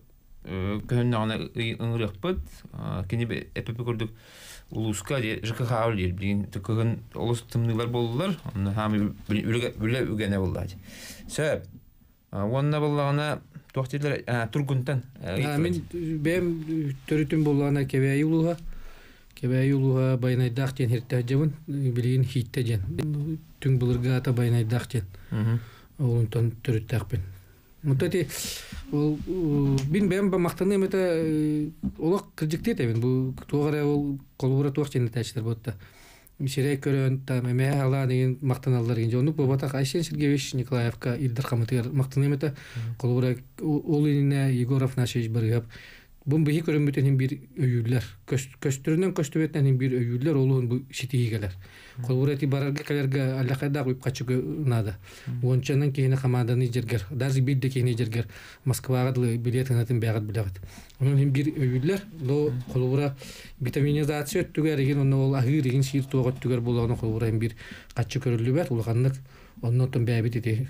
көннәгенә ыңгырыкпыт, кини эпеп күрдүк улуска ди ЖКХ алыр дигән тукын улус тымнылар булдылар. Аны һәм үле үле үгәнә булды. Сөп. Онна булганы тохтилер тургунтан. Мен бем төрүтүм булганы кебей улуга. Кебей улуга байнайдак тен хиртәҗәвен билген хиттәҗән. Түң булырга ата байнайдак тен. Онтан төрүттәкпен. Мутати ол бин бем мактаны мета олак кырҗыкты табин бу тугара ол колбура туакчын тәчләр бутта. Мишерей көрөн та меме ала деген мактаналлар ген жону бабата Айшен Сергеевич Николаевка Илдар Хаматыр мактаны мета колбура ол ине Егоров нашич биргәп бун бихи көрөн бүтән бир өйүлләр көстөрүнөн көстөбөтнән бир өйүлләр олун бу ситигеләр. Колбурати барарга калерга аллахайда куйып качыгы нада. Ончанын кейине команданы жергер, даже бир де кейине жергер Москвага билет ынатын бягат билет. Онун бир өйүлләр, ло колбура витаминизация өттүгөр деген оны ол агыр деген сир тоогот түгөр болгону колбура бир качы көрүлү бар, улганлык оннотон бәбит эти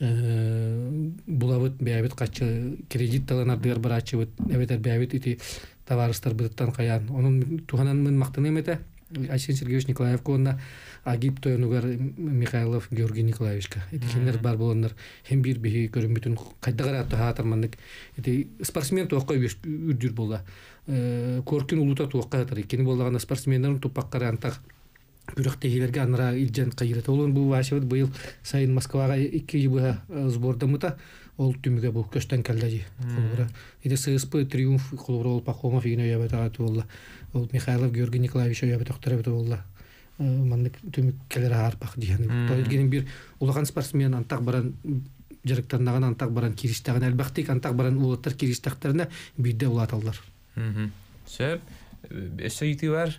булабыт бәбит качы кредит таланардыгар барачыбыт, эбетер бәбит эти товарыстар быттан каян. Онун туханан мен мактаны эмете Айсен Сергеевич Николаев конна агип тоянугар Михайлов Георгий Николаевичка. Эти хендер бар болондар hem бир бихи көрүм бүтүн кайдагара таатармандык. Эти спортсмен тоокка үрдүр болла. Коркин улута тоокка атыр. Кени боллаган спортсмендердин тупаккара антак бүрөктегилерге анара илжен кайрат. Олун бу вашыбыт быйыл сайын Москвага эки жыл сборда мыта ол түмүгө бу көстөн келди. Колбура. Эти ССП Триумф колбура ол Пахомов игине ябата болла. Ол Михайлов Георгий Николаевич ябата доктор болла. Мандык түмүк келер арпак дигән. Тойгенин бир улаган спортсмен антак баран жарыктарнаган антак баран кириштаган албактык антак баран улаттар кириштактарына бирде улаталар. Мм. Сөп, эсейти бар.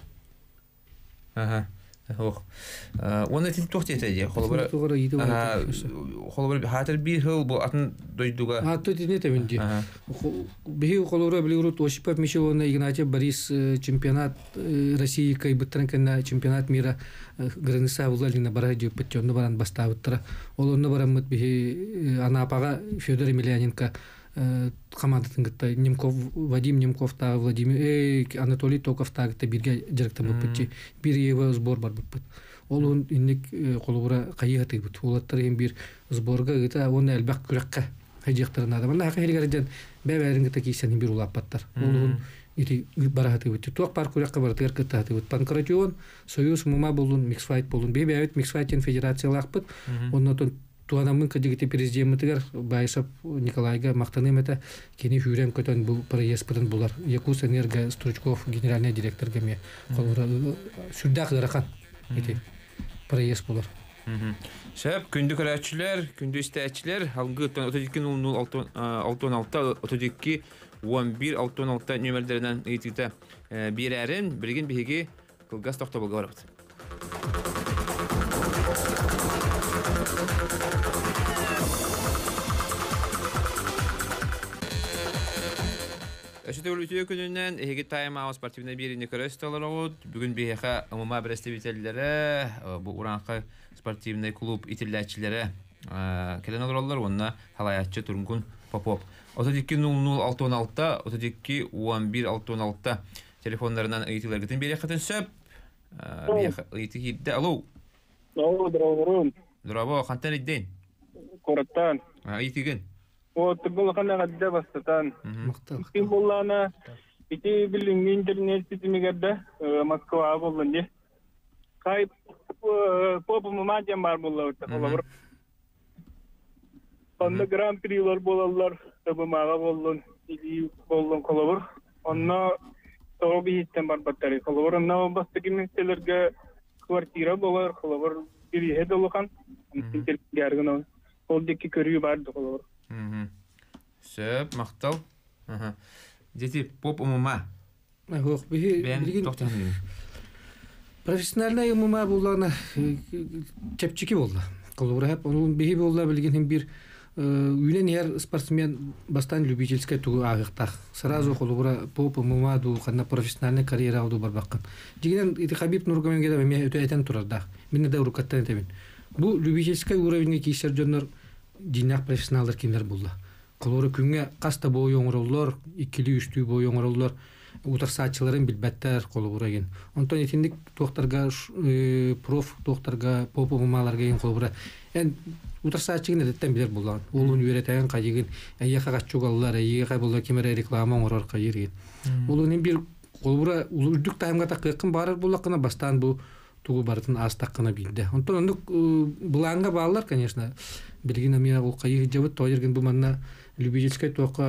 Ага. Ох. Оны тип тохтет эди. Холбара. Холбара хатыр бир хил бу атын дойдуга. А то тине тебинди. Бихи холбара билурут Осипов Мишеловна Игнатьев Борис чемпионат России кай битранкана чемпионат мира граница улалина барадио петённо баран бастабыттыра. Олонно баран мыт бихи Анапага Федор Емельяненко командатын гытта Немков Вадим Немков та Владимир э Анатолий Токов та гытта бирге жарыктан буппучи бир ева сбор бар буппут. Ол он инник колбура кайыгаты бут. Улаттар эм бир сборга гыта оны албак күрәккә хаҗыктырына да. Мына хәлгәрдән бәбәрин гыта кисән бир улаппаттар. Ол он ити бараты бут. Туак пар күрәккә бартыр гыта бут. Панкратион Союз мума булун миксфайт булун. Бәбәйт миксфайтен федерациялар бут. Оннан туанамын кадигите президенттер Байсап Николайга мактанымета кени хүрем көтөн бу проеспен булар. Якус энерго Стручков генеральный директор геме колора сүрдак даракан эти проесп булар. Шәп күндү көрәчләр, күндү истәчләр, алгы отыз iki ноль ноль алты алты отыз iki он бир алты алты нөмерләреннән әйтүтә бирәрен билген биге кылгас тохта булган. Эште үлүтү күнүнөн эги тайм-аут спортивный бирине көрөстөлөр болот. Бүгүн бияха умма представительдери бу уранкы спортивный клуб итилләчләре келен алырлар, онна халаятчы Тургун Попов. отuz iki ноль ноль алты алты отuz iki он бир алты алты телефоннарынан ыйтыларгытын бияхатын сөп. Бияха ыйтыгидде. Алло. Алло, здорово. Здорово, кантан идден? Кораттан. Ыйтыгын. Вот был хана гадда бастан. Ким буллана ити билин интернет ситимигадда Москва булланди. Кай поп мамадям бар булла колобор. Онда гран-прилар булалар, табымага буллан, или буллан колобор. Онна тоби иттен бар баттары колобор. Онна бастыгын селерге квартира булар колобор. Бири хедолган. Интернет яргына. Ол дики көрүү бар колобор. Сөп, мақтал. Дети поп умума. Ох, биги профессиональный умума буллана чепчики болду. Колбура хеп, onun биги болду билген бир үйлен ер спортсмен бастан любительская тугу агыктак. Сразу колбура поп умума ду кана профессиональный карьера алду барбаккан. Дигенен ити Хабиб Нургаменге да мен өтө айтан турарда. Мен да урукаттан тебин. Бу любительский уровеньге кийсер жоннор динак профессионалдар киндер булду. колору күнгө каста бой оңроллор, икили үстүү бой оңроллор, утарсаачыларын билбеттер колобура ген. Онтон этиндик доктарга проф докторга попумаларга ген колобура. Эн утарсаачыгын эдеттен билер болгон. Улун үйрөтөгөн кайыгын аяка качугаллар, аяка болду кемере реклама оңрор кайыр. Улун бир колобура улуздук таймга таккын барар булакына бастан бу тугу бартын астаккына билди. Онтон ондук буланга баалар, конечно, билген ами ол кайы жабыт тоерген бу манна любительский тока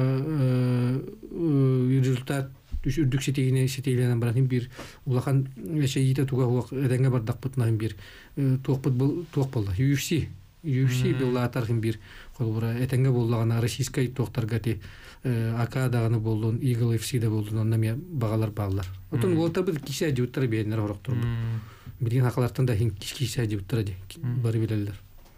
результат үрдүк сетегине сетегиленен баратын бир улахан эшейите туга хуак эденге бардак бутнан бир токпут бул ток болду. ю эф си ю эф си биллатархын бир колбура этенге боллагана российский токтарга ти АК даганы болдун, Eagle эф си да болдун, онда ме багалар баалар. Отон волта бир кисе жуттар бейнер ороктур. Билген акылартан да хин кисе жуттар ди бары билелер.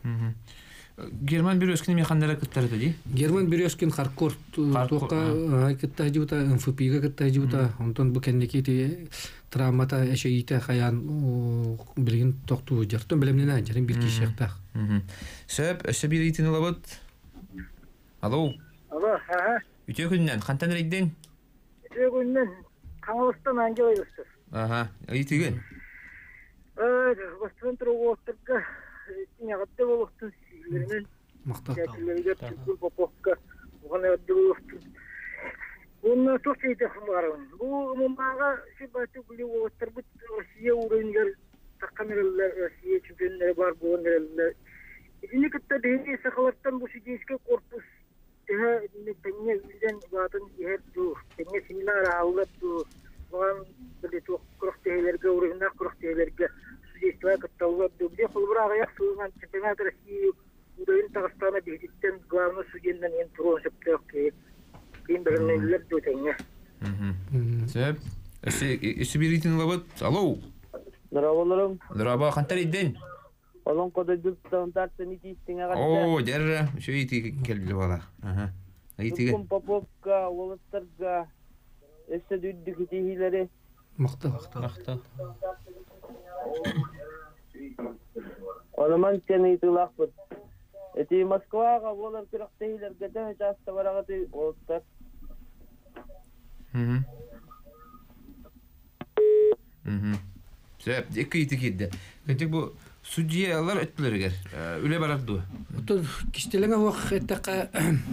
Герман Бирёскин механдара кыттарды ди. Герман Бирёскин Харкор тока кытта жута, эм эф пи га кытта жута, онтон бу кендеки травмата эшейите хаян билген токту жартын билемнен жарым бир кишекта. Сөп өсөбиритин лабыт. Алло. Алло, ха. Үтө күннен кантан рейден? Үтө күннен Каңалыстан анжалайбыз. Аха, айтыгын. Э, бастын турготтурга тиңагатта болуктун силеринен. Мактап. Якилерге түгүл попокка. Угана дуулуктун. Онна тосейде хмарын. Бу мумага сибаты булуоттур бут Россия урынгер таккамерлер Россия чемпиондары бар болгондар. Ини кытта дейи сахалаттан бу сидейский корпус Теhe tenge bizden batın yer du. Tenge similar ağlar du. Bugün böyle çok kuruk tehelerge uğruna kuruk tehelerge süreçler kattavlar du. Bir de kulbura ayak suğunan çempionat России udayın Dağıstan'a bihditten главный судьядан en turun şıptı ki. Kim bilinirler du tenge. Sebep? Esi bir itin labat. Alo. Здраволарым. Здраво, қантар идден? Олон кода дүптан тартын итистин агатта. О, жарра, шо ити келди бала. Аха. Айтиге. Кум поповка, олоттарга эсе дүддүк итихилери. Макта, макта. Макта. Оламан тени итилакпыт. Эти Москвага олар кырактейлерге де жаста барагаты олоттар. Мм. Мм. Себеп эки ити кидди. Кетик бу судьялар өттүлөргөр үле барарды. Отон кистелеңе вак эттека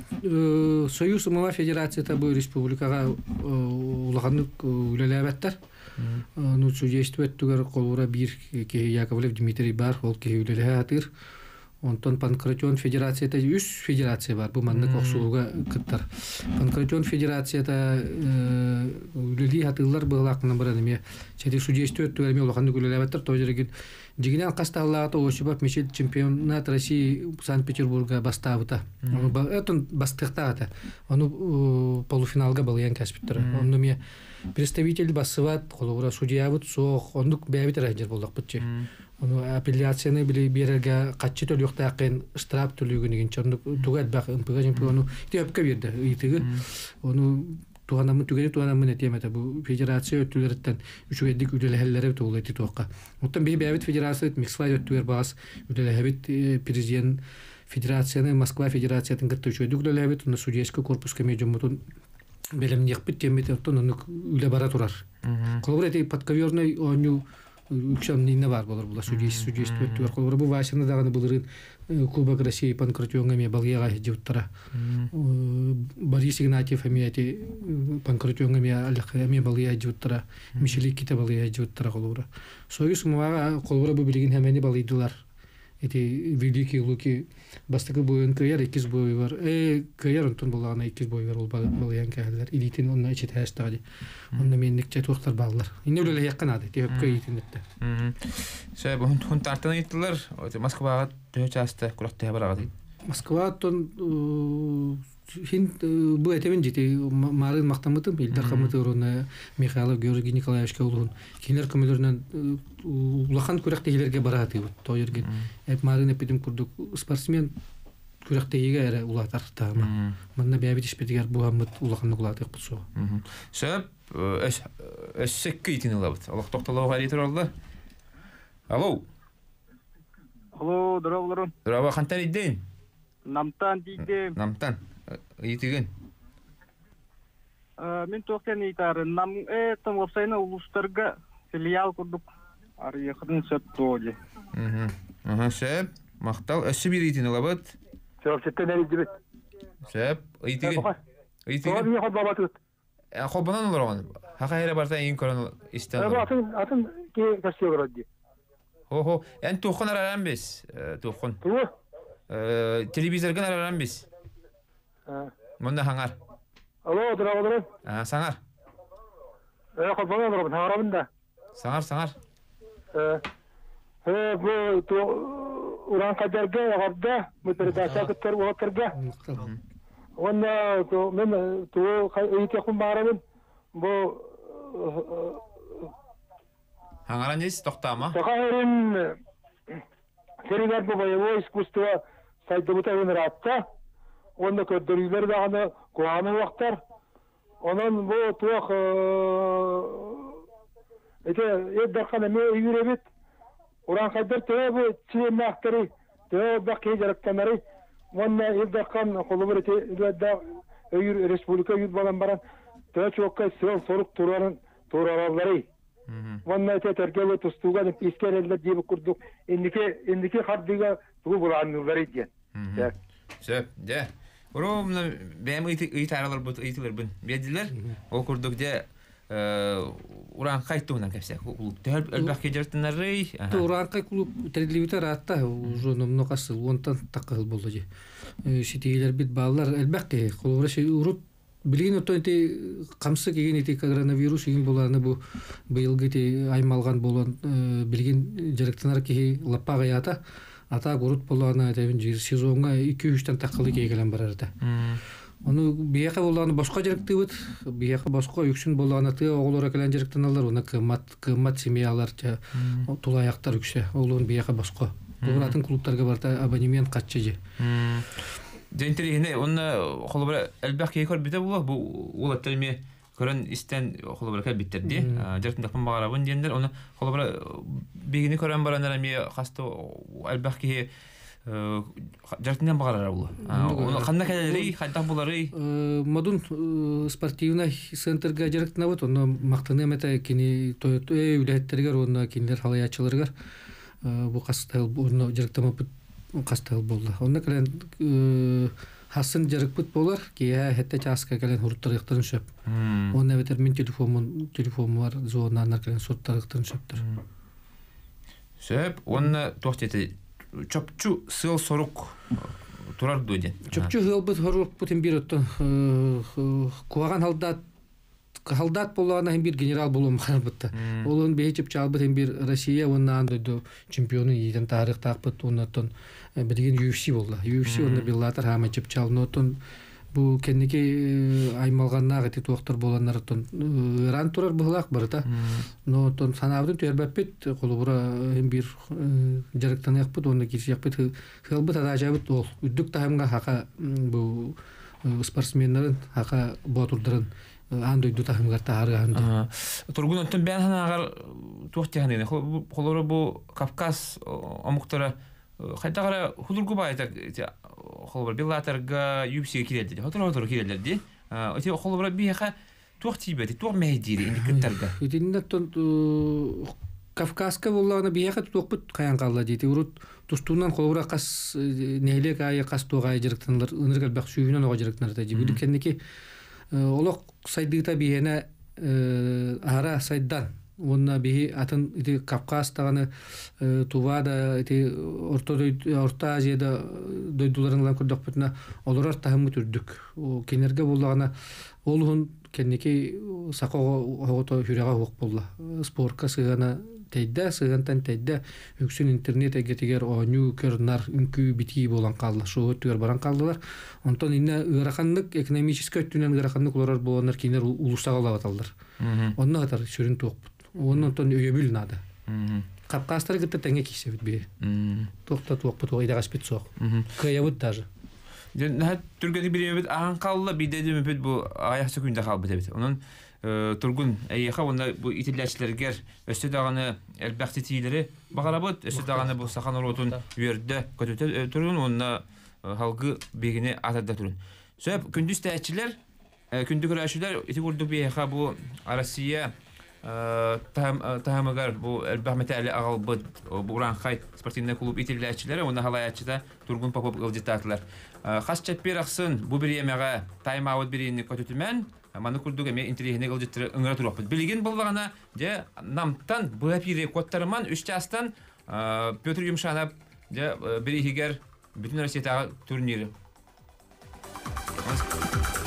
Союз Умова Федерацияда бу республикага улаганлык үлелебеттер. Ну судействеттүгөр колура бир ке Яковлев Дмитрий бар, ол ке үлеле атыр. Онтон Панкратион Федерацияда үч федерация бар. Бу мандык оксууга кыттар. Панкратион Федерацияда үлели атылар былакны бараны. Чети судействеттүгөр ме улаганлык үлелебеттер тожерген. Дигинен касталлаата ошибап мишел чемпионат России Санкт-Петербурга бастабыта. Это бастыктаата. Ону полуфиналга балыян каспиттер. Ону ме представитель басыват, колура судьябыт соох, ону бәбит райдер болдак бутче. Ону апелляцияны биле берерге катчы төлөктакын штраф төлөгөнүгүн чорну тугат бак ымпыга чемпиону тепке берди. Итиги ону туганамын түгели туганамын этемете бу федерация өттүлөрдөн үчүгедик үлелелери тоолайты тоокка. Оттон бе бәбит федерация микслай өттүер бас үлелебит президент федерацияны Москва федерациятын кытты үчүгедик үлелебит на судейский корпуска медиумутун белемнекпит темете оттон ону үле бара турар. Колбурети подковерный оню үкшам нина бар болор була судейский судейство өттүер колбура бу вашаны даганы булырын Кубок России Панкратионга ме балыяга жуттара. Борис Игнатьев эмети Панкратионга ме алыхы ме балыя жуттара. Мишелик ките балыя жуттара колура. Союз мага колура бу билген хемени балыйдылар. Эти великие луки бастыкы боюн кыяр экиз бою бар. Э кыяр онтон булагана экиз бою бар ол балыян калар. Илитин онна ичет хастади. Онна менник четуктар баллар. Ине үлеле якынады. Тепке итинетте. Се бу хун тартан иттилер. Москвага төчасты куракты барагады. Москватон хин бу этемен жити марын мактамытым Илдар Хамытовна Михаил Георгий Николаевич Каулун кинер көмөлөрүнөн улахан күрактегилерге бараты тоерген эп марын эпидим курдук спортсмен күрактегиге эре улатар таама мында бәбит испедигер бу хамыт улаханны улатык булсо сөп эс эсекке итин лабыт алак токтолого айтыр алды. Алло. Алло, здраволарым. Здраво, кантар идден? Намтан дейдем. Намтан. Итеген. Мен тоқтен итары. Нам этом вебсайна улустарга филиал курдук. Ары хыдын сөп тоди. Мгм. Ага, сөп. Мактал өсү бир итин алабыт. Сөпчеттен эри дибет. Сөп. Итеген. Итеген. Мен ход бабатыт. А хобанан олоргон. Хакайра барта ин корон истен. Атын атын ке кастыгырды. Хо-хо. Эн тохон араран бес. Тохон. Э, телевизорга араран бес. Монда хаңар. Алло, дыра дыра. А, саңар. Э, хобанан олоргон хаңарабында. Саңар, саңар. Э, э, бу то уран кадерге агабда, бу передача кеттер уотерге. Онда то мен то ите кум барабын. Бу Хаңаран ес тоқтама. Тоқайрын серигер бу боевое искусство сайдыбыта өнератта. Онда көддөрүлөр дагы куаны вактар. Онан бу туак эте эддеркана ме үйрөбүт. Уран кадер төө бу чемактары, төө бакы жарыктанары. Онда эддеркан колубурете да өйүр республика ют балан баран. Төө чокка сел сорук турарын туралары. Онда эте тергеле тустуга деп искерелер деп курдук. Индике индике хаддыга бу буланнылары диен. Сөп, де. Уромна бем ыйтаралар бут ыйтылар бун. Бедилер ол курдук де уран кайтуунан кепсе. Төр элбак кежертинары. Уран кай клуб телевизор атта уже номно касыл онтан такыл болду же. Ситигилер бит баллар элбак ке колбура şey урут билген өтөнти камсы кеген эти коронавирус ин буланы бу быйылгы ти аймалган болгон билген жарыктанар ки лаппага ята ата гурут буланы тебин жер сезонга iki üç тан такылы кегелен барарда. Onu biyaka bolany başka jarıktыбыт, biyaka başka yüksün bolany ты оголор келен жарыктаналар, уна кымат кымат семьяларча тулаяктар үксе, олун biyaka başka. Булатын клубтарга барта абонемент катчы. Дентери онна холобра элбак кекор бите була бу ула телме көрөн истен холобра кел биттерди. Жарыктын тапан багарабын дендер, оны холобра бегини көрөн барандар эми касты элбак ке жарыктын багарара була. Оны кандай келери, кандай булары? Мадун спортивный центрга жарыктына вот, оны мактаны эмете кини тойот үйлеттергер, оны киндер халаячыларга бу касты оны жарыктама кастыл болды. Онда келен хасын жарыкпыт болар, кия хетте часка келен хурттарыктарын сөп. Онда бетер мен телефонун телефон бар, зонанар келен сурттарыктарын сөптөр. Сөп, онда тохтети чопчу сыл сорук турар дуден. Чопчу хылбыт хорук бутин бир оттон куаган халдат халдат болана бир генерал болом харбытта. Олон бейчип чалбыт бир Россия оннан дойду чемпиону ийден тарих такпыт оннотон билген ю эф си болду. ю эф си онда биллатар хамачып чалнотон бу кеннеки аймалганнагы ти токтор боланнартон ран турар булак барта. Но тон санабдын төрбөппет колубура бир жарыктан якпыт онда кирсекпет хылбыт адажабыт ол. Үдүк таймга хака бу спортсмендерин хака ботурдырын андой дута хымгарта арган. Тургун оттон бен ханагар тохтяны холора бу Кавказ омуктара кайтагара худургу байта холора биллатарга ю эф си кирелди. Хотор хотор кирелди. Оти холора бияха тохтибети, тох мейдири индикатарга. Идиннен Кавказка болланы бияха тохпут каян калла дейти. Урут тустунан холора кас нелек ай кас тогай жарыктанлар ыныргал бак сүйүнөн ого жарыктанар да. Бирик кеннеки олок сайдыта бияна ара сайдан онна бии атын ити Кавказтаганы Тувада ити орто орта Азияда дойдуларыңлан көрдөк бутна олорор тахымы түрдүк. Кенерге боллагана олун кеннеки сакого огото хүрага хок болла. Спортка сыгана тейдә сыгантан тейдә үксүн интернет эгетигер оню көрнар үнкү бити болан калды. Шо түгөр баран калдылар. Онтон инне ыраханлык экономический түнен ыраханлык олар болгандар кинер улустагала аталдыр. Онна катар сүрүн токпут. Онтон өйөбүл нада. Капкастар гытта теңе кисебит бе. Токта токпут ойда гаспет сок. Каябыт даже. Ден түргөдү биребит аан калла бидеди мөпөт бу аяк сөкүндө калбыт эбит. Онун тургун эйха онда бу итилячтергер өстө даганы элбакти тилери багарабыт, өстө даганы бу сахан оротун үйөрдө көтөтө тургун онда халгы бегине атада турун. Сөп күндүз тәчилер, күндү көрәшүләр ити курдук бияха бу Россия таһамагар бу Элбахмет Али Агалбыт бу Уранхай спортивный клуб итилләчиләре, уны халаячыда Тургун Попов ылдитатлар. Хас чаппирахсын бу бир ямага тайм-аут биринне көтүтүмән, маны курдук эме интерегне ылдиттыр ыңгыра тураппыт. Билген булгана же намтан бу апире коттарман үч жастан Петр Юмшанов же бир игер бүтүн Россиядагы турниры.